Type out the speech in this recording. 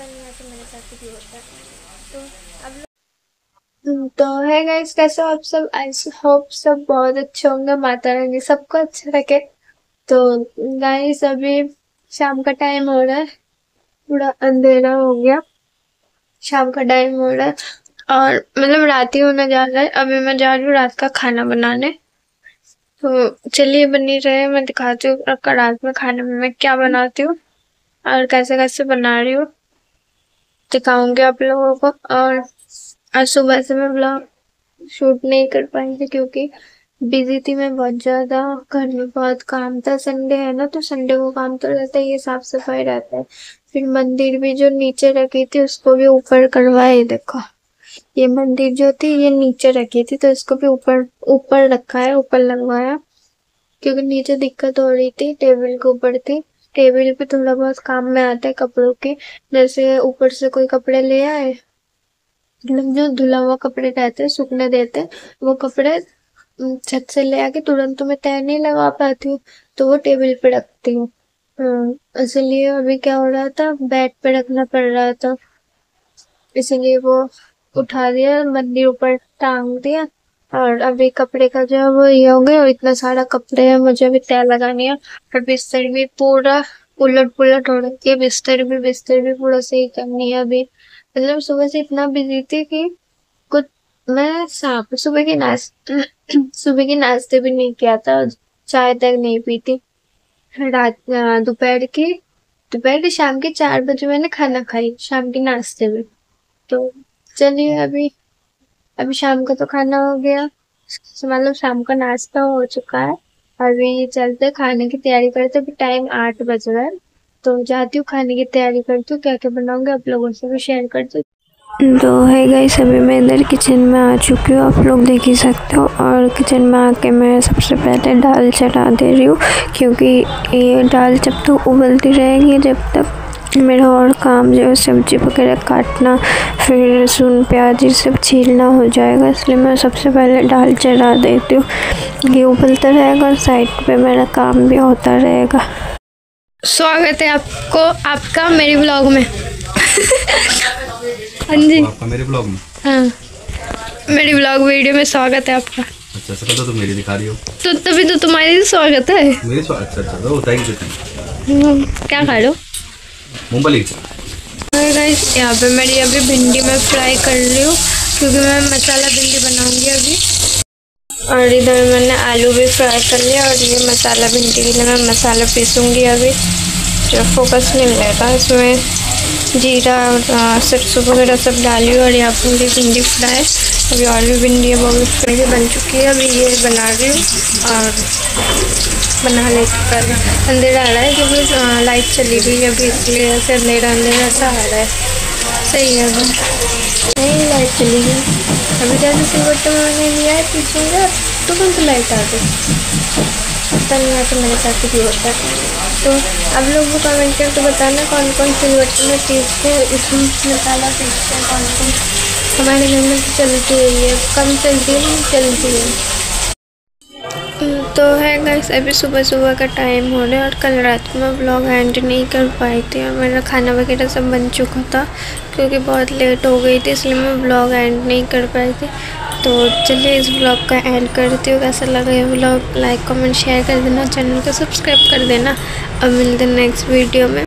नहीं आता, मेरे साथ भी होता है। तो अब तो है गाइस, कैसे हो आप सब? आई होप सब बहुत अच्छे होंगे, माता रानी सबको अच्छा रखे। तो गाइस अभी शाम का टाइम हो रहा है, पूरा अंधेरा हो गया, शाम का टाइम हो रहा है और मतलब रात ही होने जा रहा है। अभी मैं जा रही हूँ रात का खाना बनाने। तो चलिए बनी रहे, मैं दिखाती हूँ आपका रात में खाने में मैं क्या बनाती हूँ और कैसे कैसे बना रही हूँ, दिखाऊंगी आप लोगों को। और आज सुबह से मैं ब्लॉग शूट नहीं कर पाई थी क्योंकि बिजी थी मैं बहुत ज्यादा, घर में बहुत काम था। संडे है ना, तो संडे को काम तो रहता है, ये साफ सफाई रहता है। फिर मंदिर भी जो नीचे रखी थी उसको भी ऊपर करवाए। देखो ये मंदिर जो थी ये नीचे रखी थी, तो इसको भी ऊपर ऊपर रखा है, ऊपर लगवाया क्योंकि नीचे दिक्कत हो रही थी। टेबल के ऊपर थी, टेबल पे थोड़ा बहुत काम में आता है कपड़ों के, जैसे ऊपर से कोई कपड़े ले आए, मतलब जो धुला हुआ कपड़े रहते हैं सूखने देते हैं, वो कपड़े छत से ले आके तुरंत तो मैं तय नहीं लगा पाती हूँ, तो वो टेबल पे रखती हूँ। इसलिए अभी क्या हो रहा था, बेड पे रखना पड़ रहा था, इसलिए वो उठा दिया, मंदिर ऊपर टांग दिया। और अभी कपड़े का जो है वो ये हो गया, और इतना सारा कपड़े है, मुझे अभी तय लगानी है। और बिस्तर भी पूरा उलट पुलट हो रखी है, बिस्तर भी पूरा सही करनी है अभी। मतलब सुबह से इतना बिजी थी कि कुछ मैं साफ सुबह की सुबह की नाश्ते भी नहीं किया था, चाय तक नहीं पी थी। दोपहर की शाम के 4 बजे मैंने खाना खाई, शाम के नाश्ते में। तो चलिए अभी अभी शाम का तो खाना हो गया, मतलब शाम का नाश्ता हो चुका है। अभी चलते खाने की तैयारी करते, अभी टाइम 8 बज रहा है। तो जाती हूँ खाने की तैयारी करती हूँ, क्या क्या बनाऊंगी आप लोगों से भी शेयर करती हूँ। तो है गाइस, अभी मैं इधर किचन में आ चुकी हूँ, आप लोग देख ही सकते हो। और किचन में आके मैं सबसे पहले दाल चढ़ा दे रही हूँ, क्योंकि ये दाल जब तक उबलती रहेगी जब तक मेरा और काम जो है सब्जी वगैरह काटना, फिर लहसुन प्याज ये सब छीलना हो जाएगा, इसलिए मैं सबसे पहले दाल चढ़ा देती हूँ। ये उबलता रहेगा और साइड पे मेरा काम भी होता रहेगा। स्वागत है आपको आपका मेरे ब्लॉग में। हाँ जी, आपका मेरे ब्लॉग में? हाँ, मेरी ब्लॉग वीडियो में स्वागत है आपका। अच्छा सर, तो तुम मेरी दिखा रही हो, तो तभी तो तुम्हारी स्वागत है। मेरी अच्छा अच्छा, तो थैंक यू। क्या खा लो? मूंगफली। गाइस यहाँ पे मेरी अभी भिंडी में फ्राई कर रही हूँ, क्योंकि मैं मसाला भिंडी बनाऊंगी अभी। और इधर मैंने आलू भी फ्राई कर लिया, और ये मसाला भिंडी के लिए मैं मसाला पीसूँगी अभी। जो फोकस नहीं मिलेगा इसमें, जीरा और सरसों वगैरह सब डाली, और यहाँ पर मेरी भिंडी फ्राई, अभी और भी भिंडी है वो भी फ्राई बन चुकी है। अभी ये बना रही हूँ और बना लेती पहले। अंधेरा आ रहा है क्योंकि लाइट चली गई अभी, इसलिए ऐसे अंधेरा अंधेरा सा आ रहा है। सही है, अभी नहीं लाइट चली गई। अभी जैसे सिलवट्टे में मैंने लिया है पीछूँगा तुरंत लाइट आ गई, पता नहीं आता, मेरे साथ भी होता है। तो आप लोग को कमेंट करके बताना कौन कौन सिलवट्टे में पीसते हैं, इसमें मसाला पीसते हैं कौन कौन। हमारे घर में तो चलती है, ये कम चलती है लेकिन चलती है। तो है गाइस, अभी सुबह सुबह का टाइम हो रहा है, और कल रात को मैं व्लॉग एंड नहीं कर पाई थी, और मेरा खाना वगैरह सब बन चुका था क्योंकि बहुत लेट हो गई थी, इसलिए मैं व्लॉग एंड नहीं कर पाई थी। तो चलिए इस व्लॉग का एंड करती हूँ। कैसा लगा ये व्लॉग, लाइक कमेंट शेयर कर देना, चैनल को सब्सक्राइब कर देना। अब मिलते हैं नेक्स्ट वीडियो में।